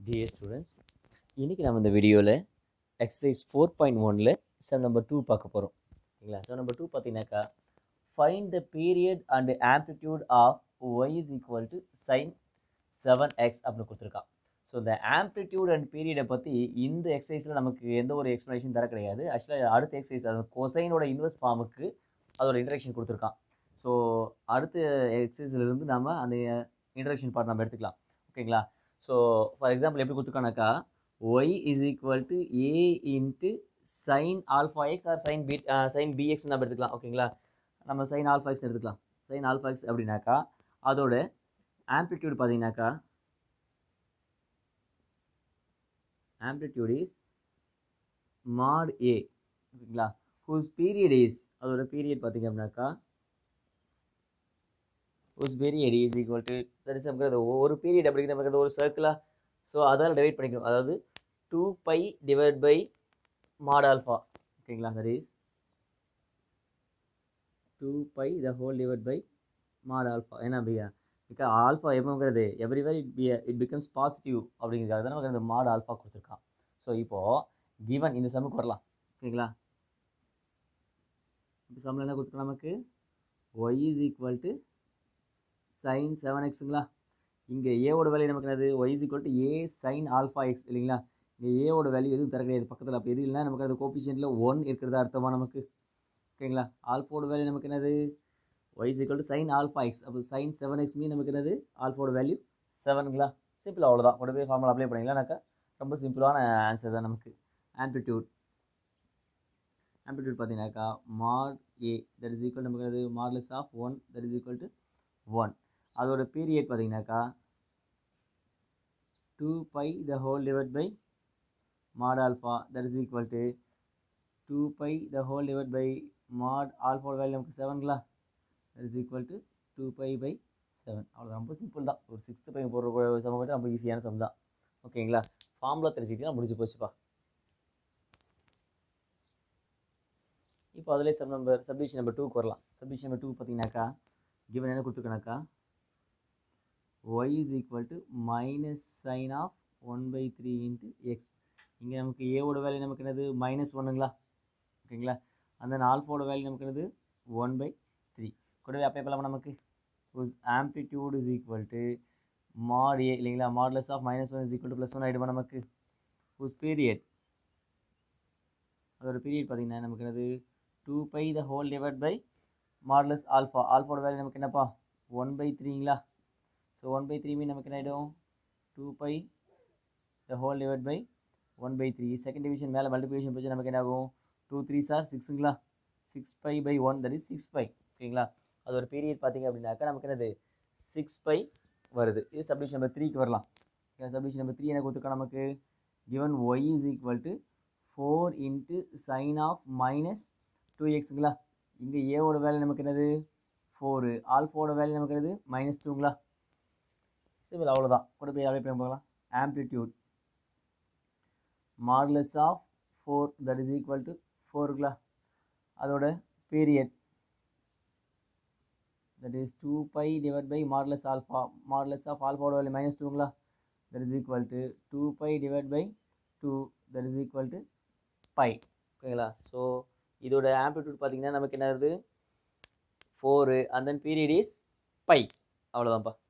Dear students, இன்னைக்கு நம்ம இந்த வீடியோவில் எக்ஸசைஸ் 4.1ல் சம் நம்பர் 2 பார்க்க போகிறோம். சரிங்களா? சம் நம்பர் 2 பார்த்தீங்கன்னாக்கா find the period and amplitude of y is equal to sin 7x அப்படின்னு கொடுத்துருக்கான். ஸோ இந்த ஆம்ப்ளிடியூட் அண்ட் பீரியடை பற்றி இந்த எக்ஸசைஸில் நமக்கு எந்த ஒரு எக்ஸ்ப்ளனேஷன் தர கிடையாது. ஆக்சுவலாக அடுத்த எக்ஸசைஸ் அது கொசைனோட இன்வெர்ஸ் ஃபார்முக்கு அதோட இன்ட்ரடக்ஷன் கொடுத்துருக்கான். ஸோ அடுத்த எக்ஸசைஸ்லேருந்து நம்ம அந்த இன்ட்ரடக்ஷன் பார்ட் நம்ம எடுத்துக்கலாம். ஓகேங்களா? ஸோ ஃபார் எக்ஸாம்பிள் எப்படி கொடுத்துருக்கானாக்கா y is equal to a into sin alpha x or sin bx நம்ம எடுத்துக்கலாம். ஓகேங்களா? நம்ம sin alpha x எடுத்துக்கலாம். sin alpha x அப்படின்னாக்கா அதோட ஆம்ப்ளிடியூட் பார்த்தீங்கன்னாக்கா ஆம்ப்ளிடியூட் இஸ் mod a. ஓகேங்களா? whose period is அதோட பீரியட் பார்த்தீங்க அப்படின்னாக்கா whose period is equal to that is நமக்கு ஒரு பீரியட் அப்படிங்கிறது நமக்கு ஒரு சர்க்கிளா. ஸோ அதால் டிவைட் பண்ணிக்கணும். அதாவது 2π டிவைட் பை mod alpha. ஓகேங்களா? that is 2π the whole divided by mod alpha. என்ன அப்படியா பிகாஸ் ஆல்ஃபா எப்போங்கிறது எவ்ரிவேர் இட் பிகம்ஸ் பாசிட்டிவ் அப்படிங்கிறதுக்காக தான் நமக்கு அந்த mod alpha கொடுத்துருக்கான். ஸோ இப்போது கிவன் இந்த சம்முக்கு வரலாம். ஓகேங்களா? இப்போ சம்மில் என்ன கொடுத்துருக்கோம் நமக்கு y is equal to sin 7xங்களா. இங்கே ஏவோட வேல்யூ நமக்கு என்னது y is equal to a sin alpha x இல்லைங்களா. இங்கே ஏவோட வேல்யூ எதுவும் தர கிடையாது பக்கத்தில். அப்போ எது இல்லைனா நமக்கு அது கோபிஷியன்ட்டில் 1 இருக்கிறதா அர்த்தமா நமக்கு. ஓகேங்களா? ஆல்ஃபாவோட வேல்யூ நமக்கு என்னது y is equal to sin alpha x. அப்போ sin 7x மீன் நமக்கு என்னது ஆல்ஃபாவோட வேல்யூ 7ங்களா. சிம்பிள் அவ்வளோதான். கொண்டு போய் ஃபார்முலா அப்ளை பண்ணிங்களானாக்கா ரொம்ப சிம்பிளான ஆன்சர் தான் நமக்கு. ஆம்ப்ளிடியூட் பார்த்தீங்கன்னாக்கா mod a that is equal நமக்கு என்னது modulus of 1 that is equal to 1. அதோட பீரியட் பார்த்தீங்கன்னாக்கா 2π the whole divided by mod alpha that is equal to 2π the whole divided by mod alpha value நமக்கு 7ங்களா. that is equal to 2π by 7. அவ்வளோ ரொம்ப simple தான். ஒரு 6th பை போடுற some மட்டும் ரொம்ப ஈஸியான சம் தான். ஓகேங்களா? ஃபார்முலா தெரிஞ்சுக்கிட்டீங்கன்னா முடிஞ்சு போச்சுப்பா. இப்போ அதிலே சப்டிவிஷன் நம்பர் 2க்கு வரலாம். சப்டிவிஷன் நம்பர் 2 பார்த்தீங்கன்னாக்கா கிவன் என்ன கொடுத்துருக்கனாக்கா y is equal to minus sin of 1/3 into x. இங்கே நமக்கு ஏவோட வேல்யூ நமக்கு என்னது -1ங்களா. ஓகேங்களா? அந்த ஆல்ஃபாவோட வேல்யூ நமக்கு என்னது 1/3. கூடவே அப்ளை பண்ணலாமா நமக்கு whose amplitude is equal to mod a இல்லைங்களா. modulus of -1 is equal to +1 ஆகிடுமா நமக்கு. whose period அதோட பீரியட் பார்த்தீங்கன்னா நமக்கு என்னது 2π the whole divided by modulus alpha. ஆல்ஃபாவோட வேல்யூ நமக்கு என்னப்பா 1/3ங்களா. ஸோ 1/3 மீன் நமக்கு என்ன ஆகிடும் 2π the whole divided by 1/3. Second division மேலே மல்டிபிகேஷன் போச்சு நமக்கு என்ன ஆகும் 2 3s are 6ங்களா. 6π by 1 that is 6π. ஓகேங்களா? அது ஒரு பீரியட் பார்த்தீங்க அப்படின்னாக்கா நமக்கு என்னது 6π வருது. இது சப்டிவிஷன் நம்பர் 3க்கு வரலாம். சப்டிவிஷன் நம்பர் 3 என்ன கொடுத்துருக்கோம் நமக்கு given y is equal to 4 into sin of -2xங்களா. இங்கே ஏவோட வேல்யூ நமக்கு என்னது 4, ஆல்ஃபாவோட வேல்யூ நமக்கு என்னது -2ங்களா. சிம்பிள் அவ்வளோதான். கூட போய் அப்ளை பண்ணி பார்க்கலாம். Amplitude modulus of 4 that is equal to 4ங்களா. அதோட period that is 2π divided by modulus alpha. modulus of alpha value -2ங்களா. that is equal to 2π divided by 2 that is equal to π. ஓகேங்களா? ஸோ இதோட ஆம்ப்ளிடியூட் பார்த்தீங்கன்னா நமக்கு என்ன வருது 4 and then period is π. அவ்வளோதான்ப்பா.